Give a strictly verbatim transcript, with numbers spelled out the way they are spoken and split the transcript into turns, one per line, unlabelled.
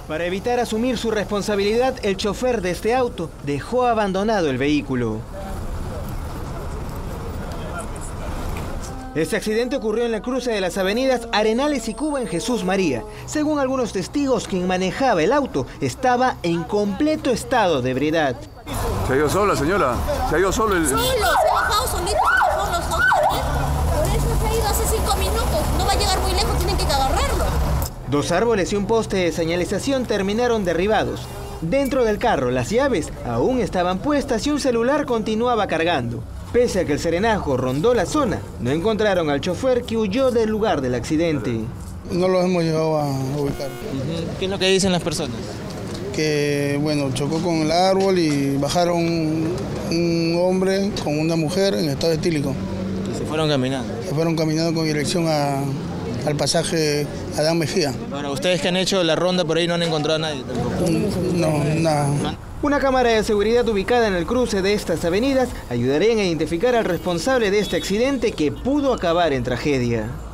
Para evitar asumir su responsabilidad, el chofer de este auto dejó abandonado el vehículo. Este accidente ocurrió en la cruce de las avenidas Arenales y Cuba en Jesús María. Según algunos testigos, quien manejaba el auto estaba en completo estado de ebriedad.
¿Se ha ido sola, señora? ¿Se ha ido solo el...?
Solo, se ha bajado solito, solo, solo. Por eso se ha ido hace cinco minutos. No va a llegar muy lejos, tienen que agarrarlo.
Dos árboles y un poste de señalización terminaron derribados. Dentro del carro, las llaves aún estaban puestas y un celular continuaba cargando. Pese a que el serenazo rondó la zona, no encontraron al chofer que huyó del lugar del accidente.
No los hemos llegado a ubicar.
¿Qué es lo que dicen las personas?
Que, bueno, chocó con el árbol y bajaron un hombre con una mujer en estado etílico.
Y se fueron caminando.
Se fueron caminando con dirección a, al pasaje Adán Mejía.
Ahora, ustedes que han hecho la ronda por ahí no han encontrado a nadie tampoco.
No, nada.
Una cámara de seguridad ubicada en el cruce de estas avenidas ayudaría a identificar al responsable de este accidente que pudo acabar en tragedia.